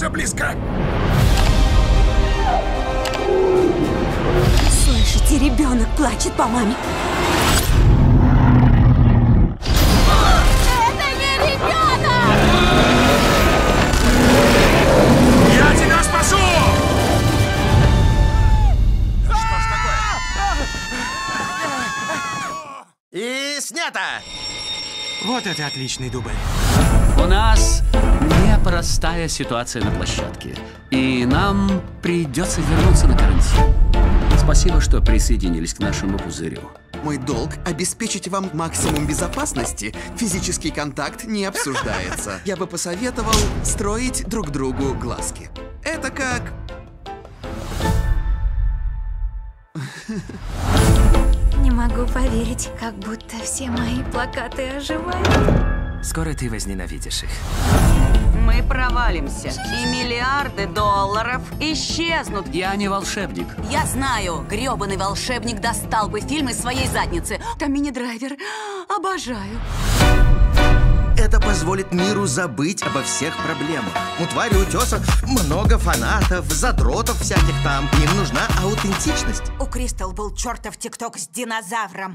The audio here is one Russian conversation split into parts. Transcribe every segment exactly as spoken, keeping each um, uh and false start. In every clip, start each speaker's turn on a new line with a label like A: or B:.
A: Она близко!
B: Слышите, ребенок плачет по маме.
C: Это не ребенок!
A: Я тебя спасу! Что ж такое?
D: И снято!
E: Вот это отличный дубль.
F: У нас непростая ситуация на площадке, и нам придется вернуться на карантин. Спасибо, что присоединились к нашему пузырю.
G: Мой долг – обеспечить вам максимум безопасности. Физический контакт не обсуждается. Я бы посоветовал строить друг другу глазки. Это как...
B: Не могу поверить, как будто все мои плакаты оживают.
E: Скоро ты возненавидишь их.
H: Мы провалимся, и миллиарды долларов исчезнут.
F: Я не волшебник.
H: Я знаю, грёбаный волшебник достал бы фильм из своей задницы. Там мини-драйвер. Обожаю.
D: Это позволит миру забыть обо всех проблемах. У твари утеса много фанатов, задротов всяких там. Им нужна аутентичность.
C: У Кристал был чертов тикток с динозавром.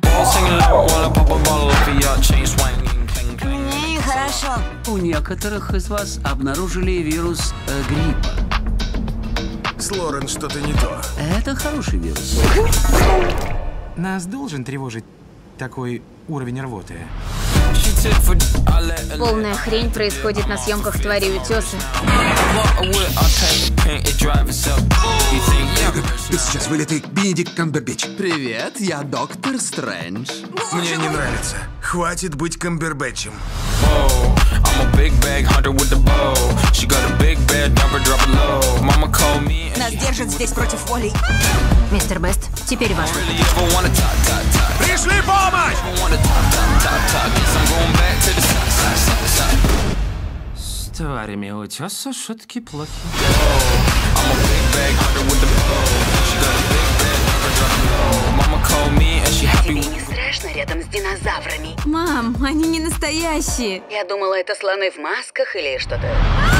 C: Мне хорошо.
F: У некоторых из вас обнаружили вирус э, гриппа.
A: С Лорен что-то не то.
F: Это хороший вирус.
E: Нас должен тревожить такой уровень рвоты.
I: Полная хрень происходит на съемках «Твари утеса».
A: Ты сейчас вылитый Бенедикт Камбербэтч.
G: Привет, я доктор Стрэндж.
A: Мне не нравится. Хватит быть Камбербэтчем.
C: Нас держат здесь против воли.
I: Мистер Бест, теперь ваш.
A: Пришли помощь!
E: С тварями утеса шутки плохи.
H: Тебе не страшно рядом с динозаврами?
B: Мам, они не настоящие.
H: Я думала, это слоны в масках или что-то.